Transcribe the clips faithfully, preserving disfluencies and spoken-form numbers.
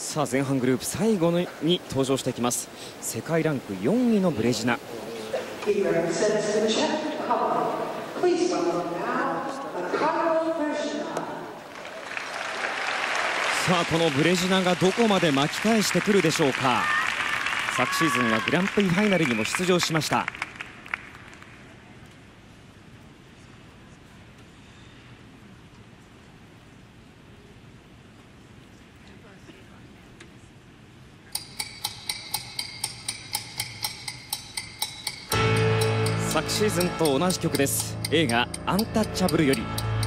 さあ前半グループ最後に登場してきます。世界ランクよんいのブレジナ。さあこのブレジナがどこまで巻き返してくるでしょうか。昨シーズンはグランプリファイナルにも出場しました。昨シーズンと同じ曲です。映画「アンタッチャブル」より。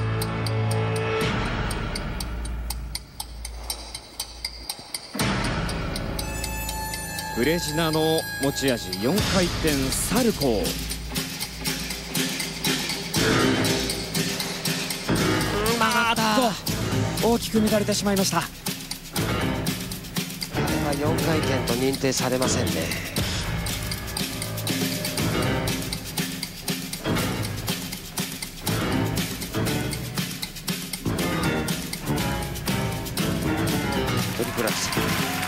ブレジナの持ち味よんかい転サルコー。あっと大きく乱れてしまいました。 これはよんかい転と認定されませんね。トリプルアクセル。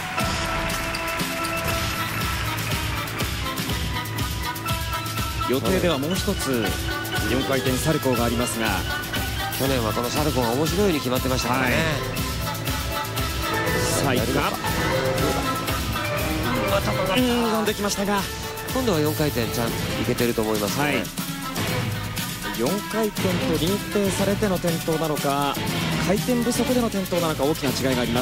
予定ではもう一つよんかい転サルコーがありますが、 去年はこのサルコーが面白いように決まってましたからね。はい、 さあいくか。うん飛んできましたが、 今度はよんかい転ちゃんといけてると思いますね。はい、 よんかい転と認定されての転倒なのか、回転不足での転倒なのか、大きな違いがあります。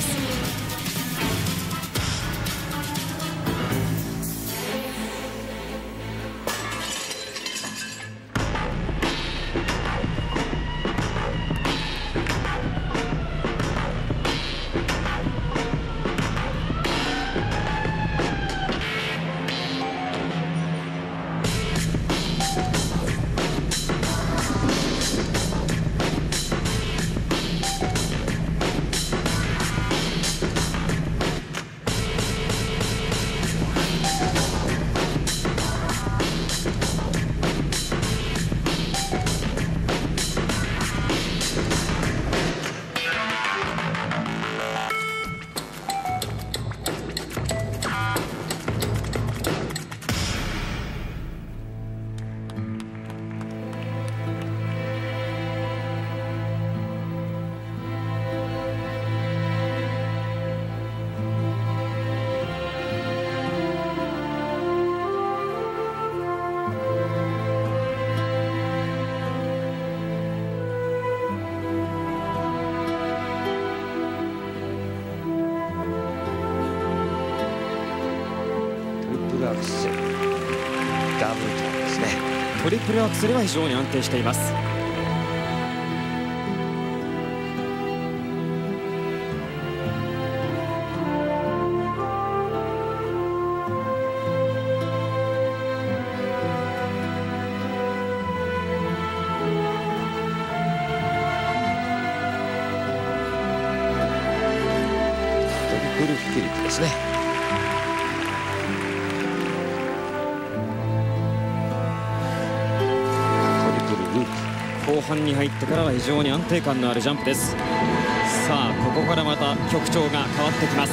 アクセルダブルトですね。 トリプルアクセルは非常に安定しています。 トリプルフリップですね。 後半に入ってからは非常に安定感のあるジャンプです。さあここからまた曲調が変わってきます。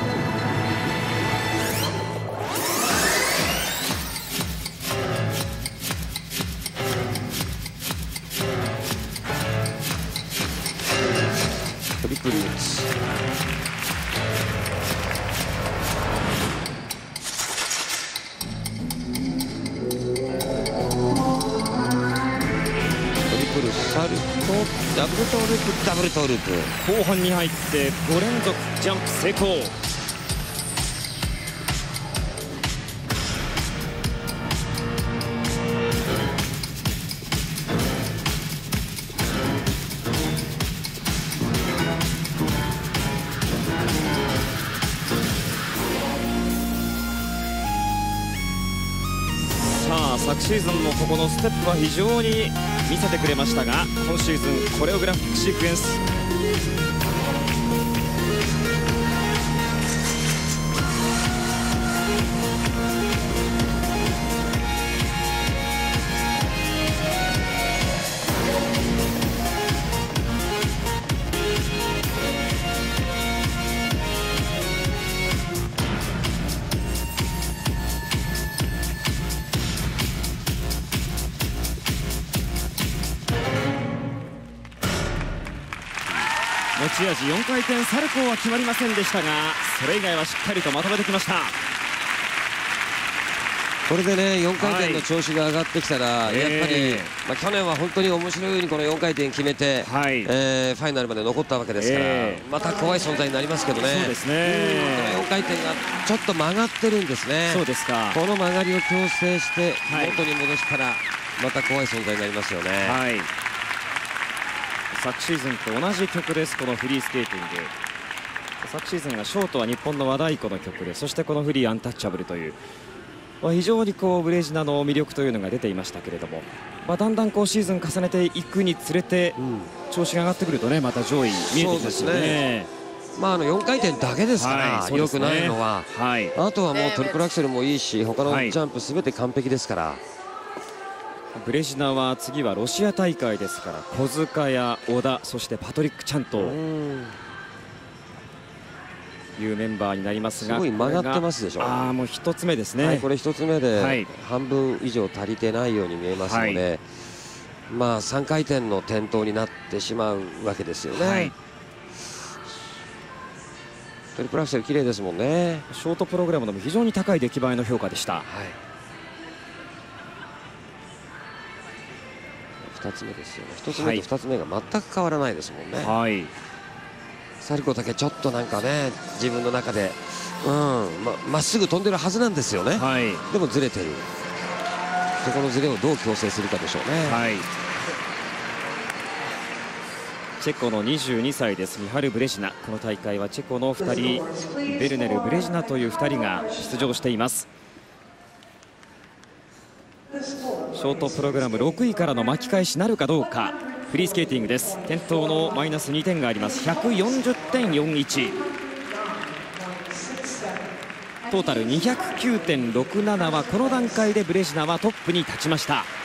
トリプルルッツ。サルコダブルトーループダブルトーループ。 後半に入ってご連続ジャンプ成功。さあ昨シーズンもここのステップは非常に見せてくれましたが、今シーズンコレオグラフィックシークエンス。 持ち味よんかい転サルコーは決まりませんでしたが、それ以外はしっかりとまとめてきました。 これでねよんかい転の調子が上がってきたら、はい、やっぱり、えーまあ、去年は本当に面白いようにこのよんかい転決めて、はいえー、ファイナルまで残ったわけですから、えー、また怖い存在になりますけどね。 そうですね。 よんかい転がちょっと曲がってるんですね。 そうですか。 この曲がりを矯正して元に戻したらまた怖い存在になりますよね。はい、 昨シーズンと同じ曲です。このフリースケーティング、昨シーズンはショートは日本の和太鼓の曲で、そしてこのフリーアンタッチャブルという、まあ、非常にこうブレジナの魅力というのが出ていましたけれども、まあ、だんだんこうシーズン重ねていくにつれて、うん、調子が上がってくるとねまた上位見えてきますよね。 まあ、あのよんかい転だけですから、はいね、よくないのは、はい、あとはもうトリプルアクセルもいいし他のジャンプすべて完璧ですから、はい、 ブレジナは次はロシア大会ですから、小塚や小田そしてパトリック・チャンというメンバーになりますが、 すごい曲がってますでしょ。 ああもう一つ目ですね、 はい、これ一つ目で半分以上足りてないように見えますので、はい、まあさんかい転の転倒になってしまうわけですよね。はい、トリプルアクセル綺麗ですもんね。 ショートプログラムでも非常に高い出来栄えの評価でした。はい、 ふたつめですよね。ひとつめとふたつめが全く変わらないですもんね。はい、サルコーだけちょっとなんかね自分の中でうんま、まっすぐ飛んでるはずなんですよね。はい、でもずれてる。そこのずれをどう矯正するかでしょうね。はい、 チェコのにじゅうにさいです、ミハル・ブレジナ。この大会はチェコのふたり、ベルネル・ブレジナというふたりが出場しています。ショートプログラムろくいからの巻き返しなるかどうか。フリースケーティングです。転倒のマイナスにてんがあります。ひゃくよんじゅってんよんいち、トータル にひゃくきゅうてんろくなな はこの段階でブレジナはトップに立ちました。